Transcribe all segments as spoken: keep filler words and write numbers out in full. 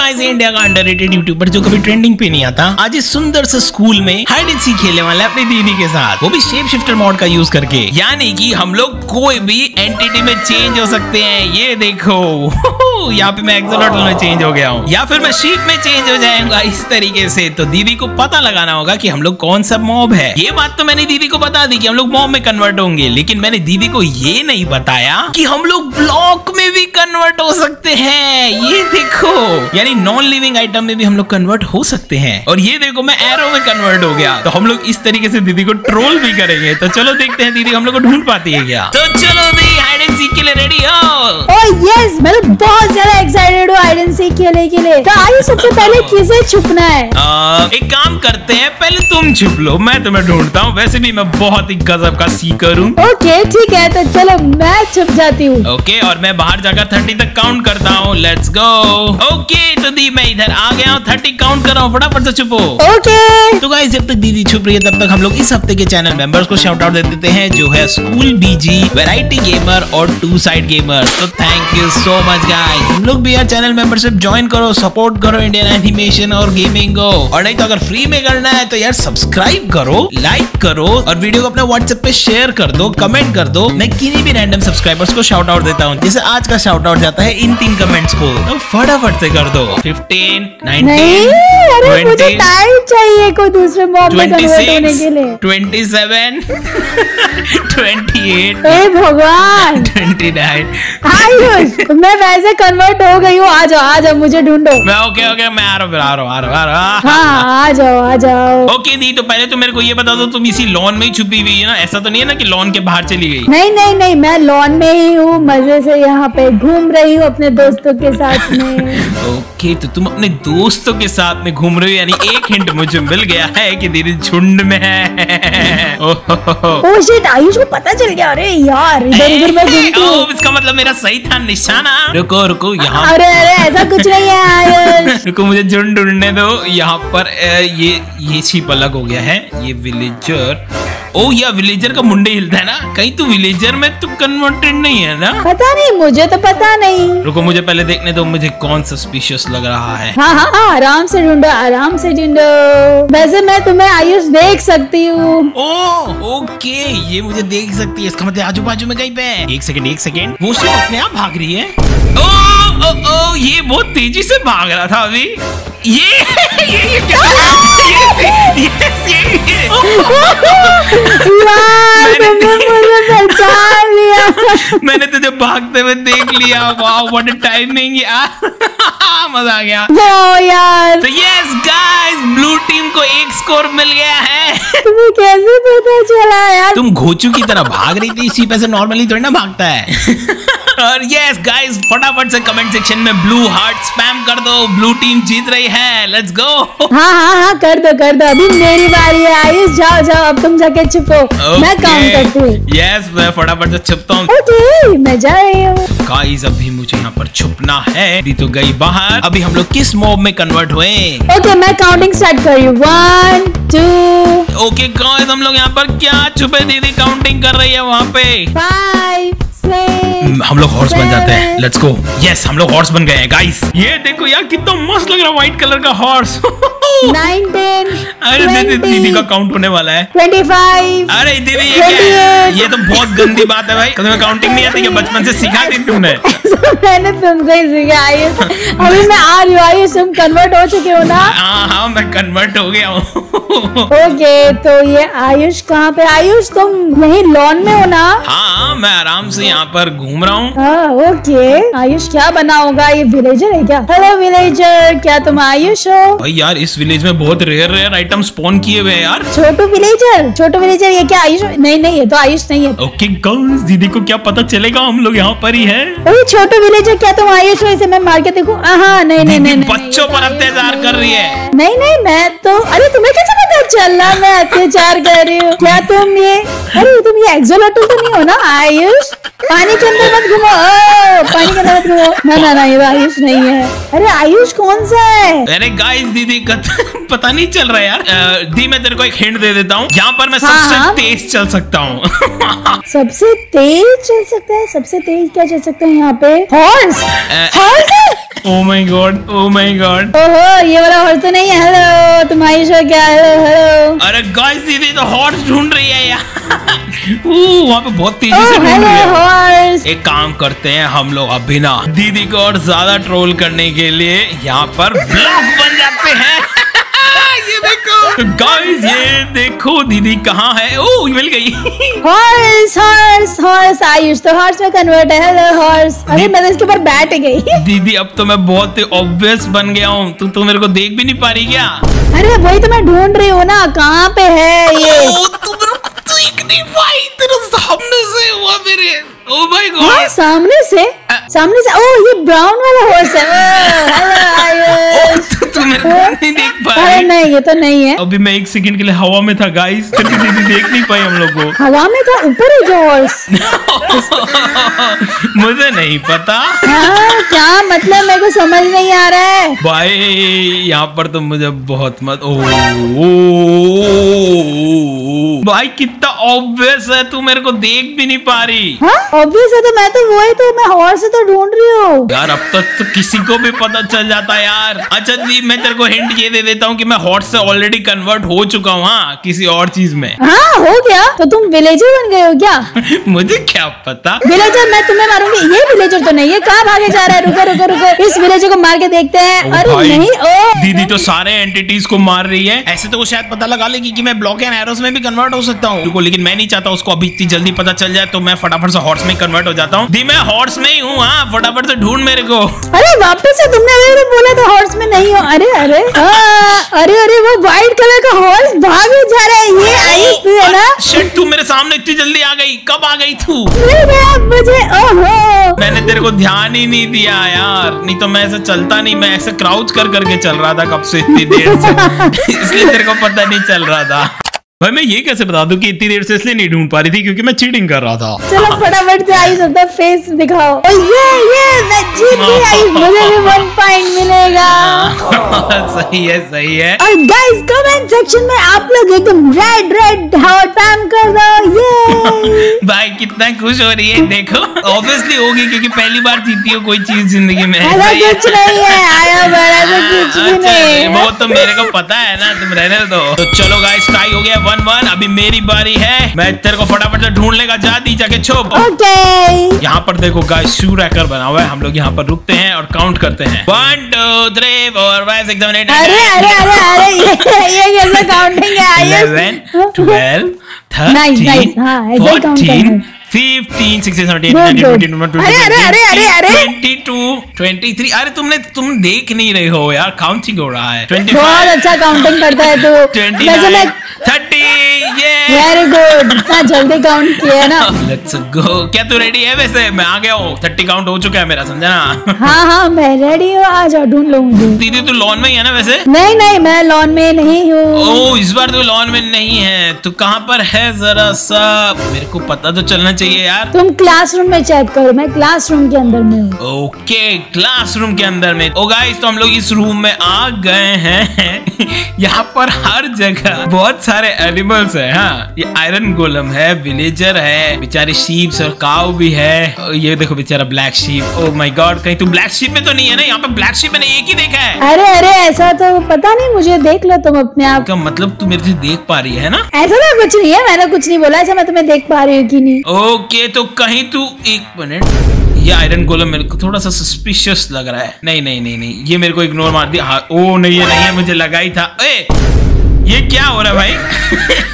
Guys, India का underrated YouTuber जो कभी ट्रेंडिंग पे नहीं आता, आज इस सुंदर से स्कूल में हाइड एंड सीक खेलने वाला है अपनी दीदी के साथ, वो भी शेप शिफ्टर मॉड का यूज करके। यानी कि हम लोग कोई भी एंटिटी में चेंज हो सकते हैं। ये देखो यहाँ पे मैं एक्सोलॉटल में चेंज हो गया हूँ, या फिर मैं शीप में चेंज हो जाऊंगा इस तरीके से। तो दीदी को पता लगाना होगा कि हम लोग कौन सा मॉब है। ये बात तो मैंने दीदी को बता दी कि हम लोग मॉब में कन्वर्ट होंगे, लेकिन मैंने दीदी को ये नहीं बताया कि हम लोग ब्लॉक में भी कन्वर्ट हो सकते हैं। ये देखो, यानी नॉन लिविंग आइटम में भी हम लोग कन्वर्ट हो सकते हैं। और ये देखो, मैं एरो में कन्वर्ट हो गया। तो हम लोग इस तरीके से दीदी को ट्रोल भी करेंगे। तो चलो देखते हैं दीदी हम लोग को ढूंढ पाती है क्या। तो चलो दी, हाइड एंड सीक के लिए रेडी हो? ओह यस, मैं तो बहुत ज्यादा एक्साइटेड हूँ हाइड एंड सीक खेलने के लिए। तो आइए सबसे पहले किसे छुपना है? आ, एक काम करते हैं, पहले तुम छुप लो, मैं तुम्हें ढूंढता हूँ। वैसे भी मैं बहुत ही गजब का सीकर हूँ। ओके ठीक है, तो चलो मैं छुप जाती हूँ। ओके, और मैं बाहर जाकर थर्टी तक काउंट करता हूँ। Let's go. ओके, तो दी मैं इधर आ गया हूँ, थर्टी काउंट कर रहा हूँ, फटाफट से छुपो। ओके तो गाइस, जब तक दीदी छुप रही है तब तक हम लोग इस हफ्ते के चैनल मेंबर्स को शाउट आउट दे देते हैं, जो है स्कूल बीजी, वैरायटी गेमर और टू साइड गेमर। तो thank you so much guys. तुम लोग भी यार चैनल मेंबरशिप ज्वाइन करो, सपोर्ट करो इंडियन एनिमेशन और गेमिंग को। और नहीं तो अगर फ्री में करना है तो यार सब्सक्राइब करो, लाइक करो और वीडियो को अपने व्हाट्सएप पे शेयर कर दो, कमेंट कर दो। मैं किन्हीं भी रैंडम सब्सक्राइबर्स को शाउट आउट देता हूँ। जैसे आज का शाउट आउट जाता है इन तीन कमेंट्स को, तो फटाफट से कर दो। फिफ्टीन, नाइनटीन, अरे मुझे टाइम चाहिए कोई दूसरे मॉब में कन्वर्ट होने के लिए। ट्वेंटी सेवन, ट्वेंटी एट, हे भगवान, ट्वेंटी नाइन। आयुष, मैं वैसे कन्वर्ट हो गई हूँ। आ जाओ आ जाओ, मुझे ढूंढो। मैं ओके ओके मैं आ रहा हूँ आ रहा हूँ आ रहा हूँ आ रहा हूँ। हाँ आ जाओ आ जाओ। ओके दी, तो पहले तो मेरे को ये बता दो, तुम इसी लॉन में ही छुपी हुई है ना? ऐसा तो नहीं है ना कि लॉन के बाहर चली गई? नहीं नहीं नहीं, मैं लॉन में ही हूँ, मजे से यहाँ पे घूम रही हूँ अपने दोस्तों के साथ में। ओके, तो तुम अपने दोस्तों के साथ में घूम रहे हो, यानी एक हिंट मुझे मिल गया है कि दीदी झुंड में है। ओह शिट, आयुष को पता चल गया। अरे यार, इधर उधर मैं घूमती हूँ। इसका मतलब मेरा सही था निशाना। रुको रुको यहाँ। अरे अरे ऐसा कुछ नहीं है आयुष। रुको, मुझे झुंड ढूंढने दो। यहाँ पर ये ये छिप अलग हो गया है। ये विलेजर, ओ या विलेजर का मुंडे हिलता है ना? कहीं तू विलेजर में तू कन्वर्टेड नहीं है ना? पता नहीं, मुझे तो पता नहीं। रुको, मुझे पहले देखने दो मुझे कौन सस्पिशियस लग रहा है। हाँ हाँ हाँ, आराम से ढूंढो आराम से ढूंढो। वैसे मैं तुम्हें आयुष देख सकती हूँ। ओ ओके, ये मुझे देख सकती है, इसका मतलब आजू बाजू में कहीं पे। एक सेकंड एक सेकंड, वो सिर्फ अपने आप भाग रही है। ओ ओ ओ, ये बहुत तेजी से भाग रहा था अभी। ये ये ये क्या? ये ये ये यार, तुमने मुझे पहचान लिया। मैंने तुझे भागते हुए देख लिया। वाओ, व्हाट अ टाइमिंग यार। मजा आ गया। ओ यार। तो यस गाइस, ब्लू टीम को एक स्कोर मिल गया है। तुम्हें कैसे पता चला यार? तुम घोचू की तरह भाग रही थी, इसी पे से नॉर्मली थोड़ी ना भागता है। और यस गाइस, फटाफट से कमेंट सेक्शन में ब्लू हार्ट स्पैम कर दो। ब्लू टीम जीत रही है। Let's go. हाँ हाँ हाँ, कर दो कर दो। अभी मेरी बारी है आयुष, जाओ जाओ, अब तुम जाके छुपो। okay. मैं काउंट करती हूँ। यस, मैं फटाफट से छुपता हूँ। ओके, मैं जा रही हूँ। गाइस, अभी मुझे यहाँ पर छुपना है। अभी तो गई बाहर। अभी हम लोग किस मॉब में कन्वर्ट हुए? ओके, मैं काउंटिंग स्टार्ट कर रही हूँ। One two. ओके गाइस, हम लोग यहाँ पर क्या छुपे? दीदी काउंटिंग कर रही है वहाँ पे। फाइव, हम लोग हॉर्स बन जाते हैं। Let's go. यस, हम लोग हॉर्स बन गए हैं गाइस। ये देखो यार, कितना मस्त लग रहा है व्हाइट कलर का हॉर्स। नाइनटीन, अरे दीदी, दीदी का काउंट होने वाला है। Twenty five. अरे दीदी, ये क्या है? ये तो बहुत गंदी बात है भाई। तुम्हें काउंटिंग नहीं आती क्या? बचपन से सिखा दी तुमने? मैंने तुमको ही सिखाई। अभी मैं आ रही हूँ आयुष, तुम कन्वर्ट हो चुके हो ना? हाँ हाँ, मैं कन्वर्ट हो गया हूँ। ओके, तो ये आयुष कहाँ पे? आयुष, तुम यही लॉन में हो ना? हाँ, मैं आराम से यहाँ पर घूम रहा हूँ। हाँ ओके। आयुष क्या बना होगा? ये विलेजर है क्या? हेलो विलेजर, क्या तुम आयुष हो? भाई यार, इस विलेज में बहुत रेयर रेयर आइटम स्पॉन किए हुए हैं यार। छोटू विलेजर, छोटू विलेजर, ये क्या आयुष? नहीं नहीं, ये तो आयुष नहीं है। ओके गाइस, दीदी को क्या पता चलेगा हम लोग यहाँ पर ही है। अरे छोटू विलेजर, क्या तुम आयुष हो? इसे मैं मार के देखूं? हाँ नहीं नहीं नहीं, बच्चों पर अत्याचार कर रही है। नहीं नहीं, मैं तो, अरे तुम्हें कैसे पता चला मैं अत्याचार कर रही हूँ? क्या तुम ये, अरे तुम ये एक्सोलॉटल तो नहीं हो ना आयुष? पानी के अंदर मत घुमो। पानी के अंदर मत घुमो। ना ना ना, ये आयुष नहीं है। अरे आयुष कौन सा है? अरे गाइस, दीदी का पता नहीं चल रहा है यार। आ, दी, मैं तेरे को एक हिंट दे देता हूँ। यहाँ पर मैं हाँ, सबसे हाँ? तेज चल सकता हूँ। सबसे तेज चल सकता है? सबसे तेज क्या चल सकता है यहाँ पे? Horse horse oh my god, oh my god. ओहो, ये वाला हॉर्स तो नहीं है। हेलो, तुम्हारी शो क्या? Hello hello. अरे गाइस, दीदी तो हॉर्स ढूंढ रही है यार। वहाँ पे बहुत तेजी से ढूंढ रही है हॉर्स। एक काम करते हैं हम लोग अभी ना दीदी को और ज्यादा ट्रोल करने के लिए यहाँ पर ब्लॉग बन जाते हैं। ये देखो गाइस, ये देखो दीदी कहाँ है। ओ, मिल गई। हॉर्स हॉर्स हॉर्स आयुष तो हॉर्स में कन्वर्ट है। Hello horse. अरे मैं तो इसके ऊपर बैठ गई। दीदी अब तो मैं बहुत ऑब्वियस बन गया हूँ। तू तो मेरे को देख भी नहीं पा रही क्या? अरे वही तो मैं ढूंढ रही हूँ ना, कहाँ पे है ये? ओ, तू मेरे को देख नहीं पाई, तेरे सामने से हुआ मेरे। ओ माय हाँ, गॉड, सामने से सामने से। ओ, ये ब्राउन वाला हॉर्स है। Oh, hello Ayush. तू मेरे को नहीं देख पा अरे रही। नहीं, ये तो नहीं है। अभी मैं एक सेकंड के लिए हवा में था गाइस, दीदी दीदी देख नहीं पाई हम लोग को। हवा में था, ऊपर है जो हॉर्स। मुझे नहीं पता। हाँ, क्या मतलब, मेरे को समझ नहीं आ रहा है। भाई यहाँ पर तो मुझे बहुत मत ओ, ओ, भाई कितना ऑब्वियस है, तू मेरे को देख भी नहीं पा रही। हाँ, ऑब्वियस है तो मैं तो वही तो मैं हॉर्स से तो ढूंढ रही हूँ यार। अब तक तो किसी को भी पता चल जाता यार। अच्छा दी, मैं तेरे को हिंट ये दे देता हूँ कि मैं हॉर्स से ऑलरेडी कन्वर्ट हो चुका हूँ। हाँ, किसी और चीज में। हाँ, हो गया तो तुम विलेजर बन गए हो क्या? मुझे क्या पता। विलेजर, मैं तुम्हें मारूंगी। ये विलेजर तो नहीं है, कहाँ भागे जा रहा है? रुको रुको रुको, इस विलेजर को मार के देखते हैं। ओ अरे भाई, नहीं, ओ दीदी तो सारे एंटिटीज को मार रही है। ऐसे तो वो शायद पता लगा लेगी कि मैं ब्लॉक एंड एरोस में भी कन्वर्ट हो सकता हूँ, लेकिन मैं नहीं चाहता उसको अभी इतनी जल्दी पता चल जाए, तो मैं फटाफट से हॉर्स में कन्वर्ट हो जाता हूँ। दी, मैं हॉर्स में ही हूँ। हाँ, फटाफट से ढूंढ मेरे को। अरे वापस से तुमने अरे बोला था हॉर्स में नहीं हो। अरे अरे हाँ, अरे अरे वो व्हाइट कलर का हॉर्स भागे जा रहा है। ये आयुष तू है ना? शिट, तू मेरे सामने इतनी जल्दी आ गई। कब आ गई तू? मुझे ओहो, मैंने तेरे को ध्यान ही नहीं दिया यार, नहीं तो मैं ऐसे चलता नहीं। मैं ऐसे क्राउच कर करके चल रहा था कब से इतनी देर से। इसलिए तेरे को पता नहीं चल रहा था। भाई मैं ये कैसे बता दूं कि इतनी देर से इसलिए नहीं ढूंढ पा रही थी क्योंकि मैं चीटिंग कर रहा था। चलो फटाफट से आयुष अपना फेस दिखाओ। और ये ये मैं जीत गई आयुष, मुझे भी वन पॉइंट मिलेगा। सही है, सही है। और गाइस कमेंट सेक्शन में आप लोग एकदम रेड रेड हार्ट पैम कर दो। ये भाई कितना खुश हो रही है, देखो। ऑब्वियसली होगी क्योंकि पहली बार जीती हो कोई चीज जिंदगी में। ऐसा कुछ नहीं है, आया बड़ा तो कुछ भी नहीं है। वो तो मेरे को पता है ना, तुम रहने दो। तो चलो गाइस, टाई हो गया वन वन। अभी मेरी बारी है, मैं तेरे को फटाफट से ढूंढ लेगा। जा दी, जाके छुप। ओके, यहाँ पर देखो गाइस, शू रैकर बना हुआ है। हम लोग यहाँ पर रुकते हैं और काउंट करते हैं। One two three four five six seven eight. अरे अरे अरे अरे ये ये कैसे काउंटिंग है Ayush? Eleven twelve Nice, nice. Thirteen हाँ, ऐसे ही count फोर्टीन करना है। Fifteen sixteen seventeen Good, eighteen good. Nineteen twenty अरे, अरे, अरे, अरे, अरे। Twenty two twenty three. अरे तुमने तुम देख नहीं रहे हो यार, काउंटिंग हो रहा है। ट्वेंटी बहुत फाइव अच्छा काउंटिंग करता है तू। ट्वेंटी वैसे मैं थर्टी। ये वेरी गुड, इतना जल्दी काउंट किया है ना। Let's go. क्या तू रेडी है? वैसे मैं आ गया हूँ, थर्टी काउंट हो चुका है मेरा, समझा ना? हाँ हाँ मैं रेडी हूँ, आ जाओ ढूंढ लो मुझे। दीदी तू लॉन में ही है ना वैसे? नहीं नहीं, मैं लॉन में नहीं हूँ। ओ, इस बार तो लॉन में नहीं है। तू कहाँ पर है? जरा सा मेरे को पता तो चलना चाहिए यार। तुम क्लासरूम में चेक करो, मैं क्लासरूम के अंदर में हूँ। ओके, क्लासरूम के अंदर में। ओ गाइस, तो हम लोग इस रूम में आ गए हैं। यहाँ पर हर जगह बहुत सारे एनिमल्स है। हाँ, ये आयरन गोलम है, विलेजर है, बेचारे शीप्स और काऊ भी है। ये देखो बेचारा black sheep. Oh my god, कहीं तू ब्लैक शीप में तो नहीं है ना? यहाँ पे ब्लैक शीप मैंने एक ही देखा है। अरे अरे ऐसा तो पता नहीं मुझे, देख लो तुम अपने आप। का मतलब तू मेरे से देख पा रही है ना? ऐसा तो कुछ नहीं है, मैंने कुछ नहीं बोला। ऐसा मैं तुम्हें देख पा रही हूँ कि नहीं? ओके, तो कहीं तू एक मिनट, ये आयरन गोलम मेरे को थोड़ा सा सस्पिशियस लग रहा है। नहीं नहीं नहीं नहीं, ये मेरे को इग्नोर मार दिया। हाँ, ओ नहीं ये नहीं है, मुझे लगा ही था। ए, ये क्या हो रहा है भाई?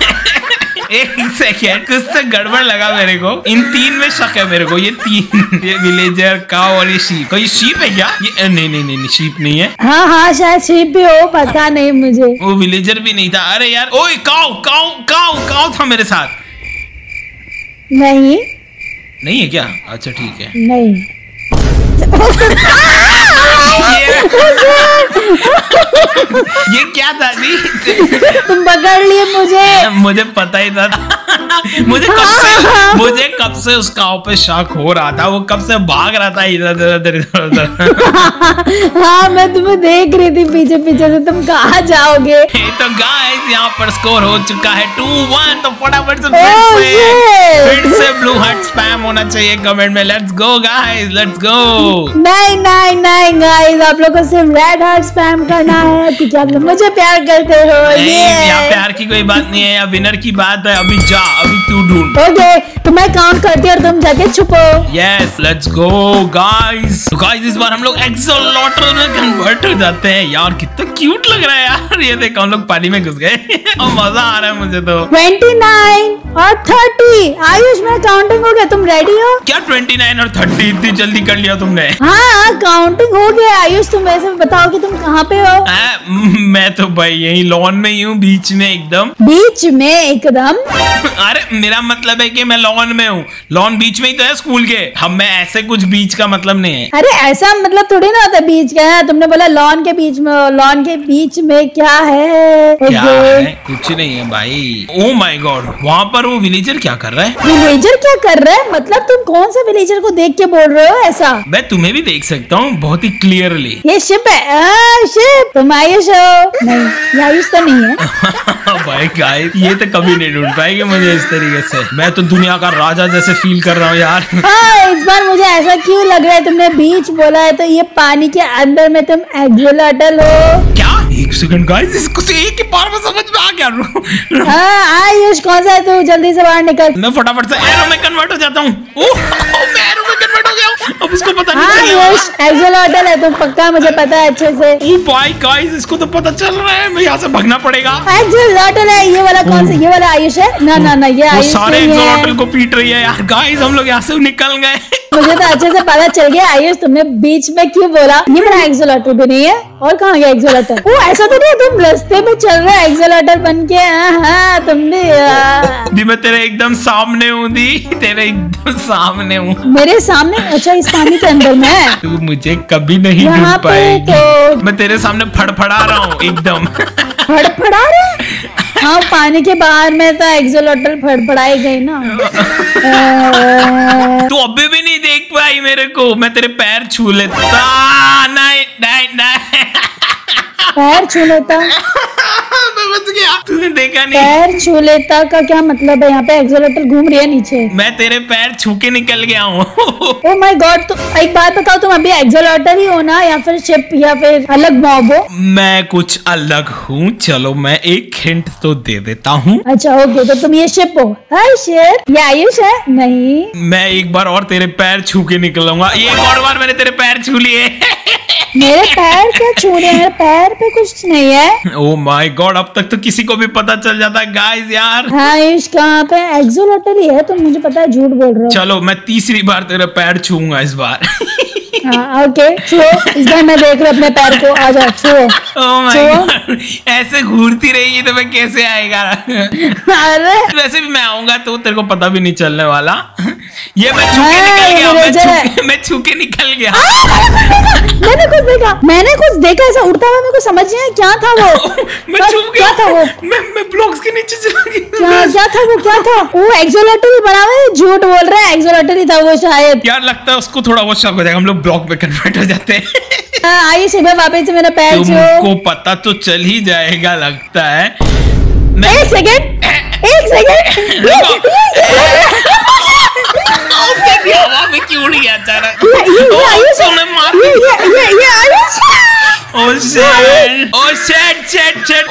एक सेकेंड, कुछ तो गड़बड़ लगा मेरे को। इन तीन में शक है मेरे को। ये तीन, ये विलेजर, काऊ और ये शीप। ये शीप है क्या? ये नहीं नहीं नहीं, नहीं शीप नहीं है। हाँ हाँ शायद शीप भी हो, पता नहीं मुझे। वो विलेजर भी नहीं था। अरे यार, ओए काऊ काऊ काऊ काऊ था मेरे साथ। नहीं नहीं है क्या? अच्छा ठीक है। नहीं ये क्या था जी? तुम पकड़ लिए मुझे। मुझे पता ही था। मुझे कब से मुझे कब से उसका पे शक हो रहा था, वो कब से भाग रहा था इधर उधर इधर उधर। हाँ मैं तुम्हें देख रही थी पीछे पीछे से, तुम कहाँ जाओगे? तो गाइस यहाँ पर स्कोर हो चुका है टू वन। तो फटाफट से Oh, फिर से shit! फिर से ब्लू हार्ट स्पैम होना चाहिए कमेंट में। Let's go guys, let's go. नहीं नहीं नहीं गाइस, आप लोग को सिर्फ रेड हार्ट स्पैम करना है क्योंकि आप लोग मुझे प्यार करते हो। नहीं, ये यहाँ प्यार की कोई बात नहीं है, यहाँ विनर की बात है। अभी जा, अभी तू ढूंढ। ओके, तो मैं काउंट करती हूँ और तुम जाके छुपो। Yes, let's go guys. तो गाइस इस बार हम लोग एक्सोलॉटल में कन्वर्ट हो जाते हैं। यार कितना क्यूट लग रहा है यार। ये देखो हम लोग पानी में घुस गए और मजा आ रहा है मुझे तो। ट्वेंटी नाइन और थर्टी। आयुष मेरा काउंटिंग हो गया, तुम रेडी हो? क्या ट्वेंटी नाइन और थर्टी इतनी जल्दी कर लिया तुमने? हाँ काउंटिंग हो गया। आयुष तुम ऐसे बताओ कि तुम कहाँ पे हो? आ, मैं तो भाई यही लॉन में ही हूँ, बीच में एकदम। बीच में एकदम? अरे मेरा मतलब है कि मैं लॉन में हूँ। लॉन बीच में ही तो है स्कूल के। हम में ऐसे कुछ बीच का मतलब नहीं है। अरे ऐसा मतलब थोड़ी ना होता बीच का है। तुमने बोला लॉन के बीच में हो। लॉन के बीच में क्या है? क्या है? कुछ नहीं है भाई। ओ माय गॉड, वहाँ पर वो विलेजर क्या कर रहा है? विलेजर क्या कर रहा है? मतलब तुम कौन सा विलेजर को देख के बोल रहे हो ऐसा? मैं तुम्हें भी देख सकता हूँ बहुत ही क्लियरली। ये शिप है। आ, शिप। तुम आयुष हो? नहीं, ये आयुष तो नहीं है। भाई गाइस ये तो कभी नहीं ढूंढ पाएंगे मुझे इस तरीके से। मैं तो दुनिया का राजा जैसे फील कर रहा हूँ यार। हाँ इस बार मुझे ऐसा क्यों लग रहा है? तुमने बीच बोला है तो ये पानी के अंदर में तुम एक्सोलॉटल हो क्या? एक सेकंड गाइस, इसको तो एक ही बार में समझ में आ गया। हाँ आयुष कौन सा है तू? जल्दी से बाहर निकल। मैं फटाफट से एरो में कन्वर्ट हो जाता हूँ। ओह, मैं एरो में कन्वर्ट हो गया हूँ। अब उसको पता नहीं हाँ चलेगा। आयुष एक्सोलॉटल है तुम, पक्का मुझे पता है अच्छे से। ओ भाई गाइस इसको तो पता चल रहा है। मैं यहाँ से भागना पड़ेगा। एक्सोलॉटल है ये वाला। कौन सा? ये वाला आयुष है? ना ना ना ये वो आयुष सारे नहीं है। एक्सोलॉटल को पीट रही है यार। गाइस हम लोग यहाँ से निकल गए। मुझे तो अच्छे से पता चल गया। आयुष तुमने बीच में क्यों बोला? ये मेरा एक्सोलॉटल भी नहीं है। और कहाँ गया एक्सोलॉटल? वो ऐसा तो नहीं है तुम रास्ते में चल रहे एक्सोलॉटल बन के? हाँ तुम भी दी मैं तेरे एकदम सामने हूँ। दी तेरे एकदम सामने हूँ। मेरे सामने? अच्छा इस पानी के अंदर में? तू मुझे कभी नहीं यहाँ ढूंढ पे पाएगी। तो मैं तेरे सामने फड़फड़ा रहा हूँ एकदम। फड़फड़ा रहे? हाँ पानी के बाहर में तो एक्सोलॉटल फड़फड़ाई गई ना। तू अभी भी नहीं देख पाई मेरे को। मैं तेरे पैर छू लेता। नहीं नहीं नहीं। पैर छू लेता? मैं बच गया। तूने देखा नहीं? पैर छू लेता का क्या मतलब है? यहाँ पे एक्सोलॉटल घूम रही है नीचे। मैं तेरे पैर छू के निकल गया हूँ। Oh my god. तो एक बात बताओ, तुम अभी एक्सोलॉटल ही हो ना या फिर शिप या फिर अलग मॉब हो? मैं कुछ अलग हूँ। चलो मैं एक हिंट तो दे देता हूँ। अच्छा ओके, तो तुम ये शिप हो? Hi ship. ये आयुष है? नहीं। मैं एक बार और तेरे पैर छू के निकलूंगा। ये एक और बार मैंने तेरे पैर छू लिए। मेरे पैर क्या छू रहे हैं? मेरे पैर पे कुछ नहीं है। ओ माय गॉड, अब तक तो किसी को भी पता चल जाता है गाइस यार। हाँ आयुष कहाँ पे? एक्सोलॉटल ही है। तुम मुझे पता है झूठ बोल रहे हो। चलो मैं तीसरी बार तेरे पैर छूंगा इस बार। हाँ ओके छुओ। इस बार मैं देख रहा हूँ अपने पैर को। आ जाओ छुओ। ओह माय गॉड, ऐसे घूरती रहेगी तो मैं कैसे आएगा? अरे वैसे भी मैं आऊंगा तो तेरे को पता भी नहीं चलने वाला। ये मैं छू के हाँ, निकल गया। ये मैं विलेजर है। छू के मैं छू के निकल गया। मैंने कुछ देखा। मैंने कुछ देखा ऐसा उड़ता हुआ। मेरे को समझ नहीं आया क्या था वो। मैं क्या- छुप क्या गया। था वो? मैं मैं ब्लॉक्स के नीचे चला गया। क्या क्या था वो? क्या था वो? एक्सोलॉटल ही बना हुआ है। झूठ बोल रहा है। एक्सोलॉटल ही था वो शायद। यार लगता है उसको थोड़ा बहुत शक हो जाएगा। हम लोग ब्लॉक में कन्वर्ट हो जाते हैं। हाँ, आइए सुबह वापस से मेरा पैर छुओ। तुमको पता तो चल ही जाएगा लगता है। मैं एक सेकंड एक सेकंड। उसके हवा में क्यों नहीं अचानक? ये ये ये आयुष है। तूने मार ये ये ये ये Ayush. Oh shit oh shit shit shit.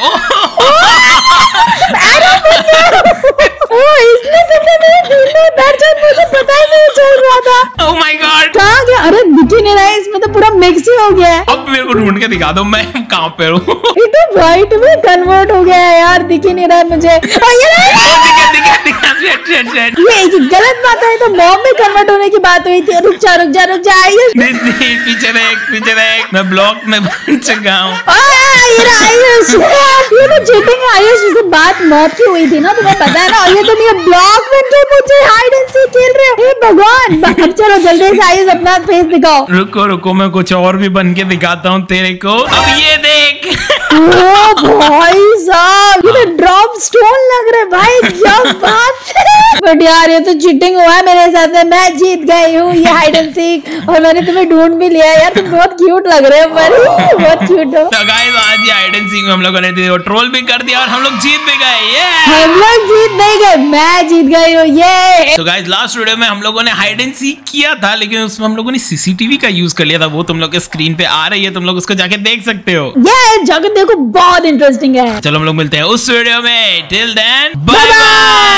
Oh इसने तुमने मेरे दिल में बैठ जाए, मुझे पता ही नहीं चल रहा था। ओ माय गॉड, कहाँ गया? अरे दिख ही नहीं रहा है। इसमें तो पूरा मिक्स ही हो गया है। अब मेरे को ढूंढ के दिखा दो मैं कहाँ पे हूँ। ये तो व्हाइट में कन्वर्ट हो गया है यार। दिख ही नहीं रहा है मुझे। और ये दिखा दिखा दिखा शिट शिट शिट। ये एक गलत बात है। तो मॉब में कन्वर्ट होने की बात हुई थी। रुक जा रुक जा रुक जा आयुष। पीछे देख पीछे देख। मैं ब्लॉक में बन चुका हूँ। ये रहा आयुष। ये तो चीटिंग है आयुष। इससे बात मॉब की हुई थी ना, तुम्हें पता है ना। और ये तुम ये ब्लॉक बन के मुझे हाइड एंड सीक खेल रहे हो। हे भगवान। अब चलो जल्दी से आयुष अपना फेस दिखाओ। रुको रुको मैं कुछ और भी बन के दिखाता हूँ तेरे को। अब ये देख। ओ भाई साहब, ये तो ड्रॉप स्टोन लग रहे भाई, क्या बात है। बट यार ये तो चीटिंग हुआ है मेरे साथ में, मैं जीत गई हूँ ये हाइड एंड सीक और मैंने तुम्हें ढूंढ भी लिया। यार तुम बहुत क्यूट लग रहे हो, पर बहुत क्यूट हो। तो गाइस आज ये हाइड एंड सीक में हम लोगों ने ट्रोल भी कर दिया और हम लोग जीत भी गए। ये हम लोग जीत नहीं गए, मैं जीत गई हूँ। ये तो गाइस लास्ट वीडियो में हम लोगों ने हाइड एंड सीक किया था, लेकिन उसमें हम लोगों ने सीसीटीवी का यूज कर लिया था। वो तुम लोग के स्क्रीन पे आ रही है, तुम लोग उसको जाके देख सकते हो। ये जाकर देखो, बहुत इंटरेस्टिंग है। चलो हम लोग मिलते हैं उस वीडियो में। Till then bye bye.